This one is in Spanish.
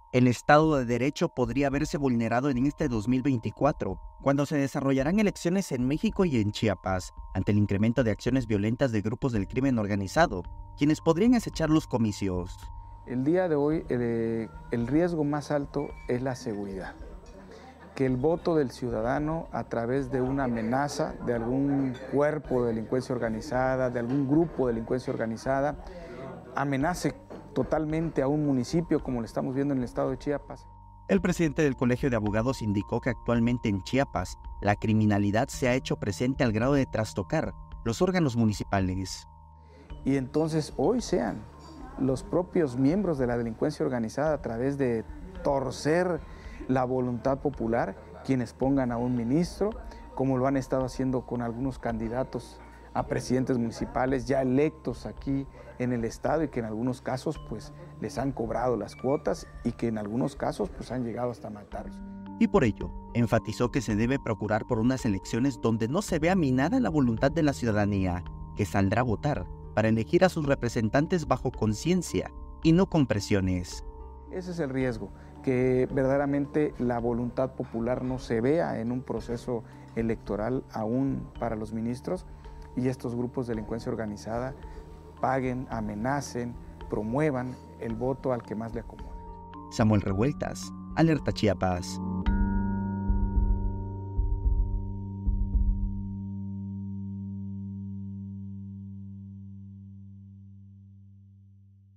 El Estado de Derecho podría verse vulnerado en este 2024, cuando se desarrollarán elecciones en México y en Chiapas, ante el incremento de acciones violentas de grupos del crimen organizado, quienes podrían acechar los comicios. El día de hoy el riesgo más alto es la seguridad. Que el voto del ciudadano a través de una amenaza de algún cuerpo de delincuencia organizada, de algún grupo de delincuencia organizada, amenace totalmente a un municipio como lo estamos viendo en el estado de Chiapas. El presidente del Colegio de Abogados indicó que actualmente en Chiapas la criminalidad se ha hecho presente al grado de trastocar los órganos municipales. Y entonces hoy sean los propios miembros de la delincuencia organizada a través de torcer la voluntad popular quienes pongan a un ministro, como lo han estado haciendo con algunos candidatos a presidentes municipales ya electos aquí en el estado y que en algunos casos pues les han cobrado las cuotas y que en algunos casos pues han llegado hasta matarlos. Y por ello, enfatizó que se debe procurar por unas elecciones donde no se vea minada la voluntad de la ciudadanía, que saldrá a votar para elegir a sus representantes bajo conciencia y no con presiones. Ese es el riesgo, que verdaderamente la voluntad popular no se vea en un proceso electoral aún para los ministros y estos grupos de delincuencia organizada paguen, amenacen, promuevan el voto al que más le acomode. Samuel Revueltas, Alerta Chiapas.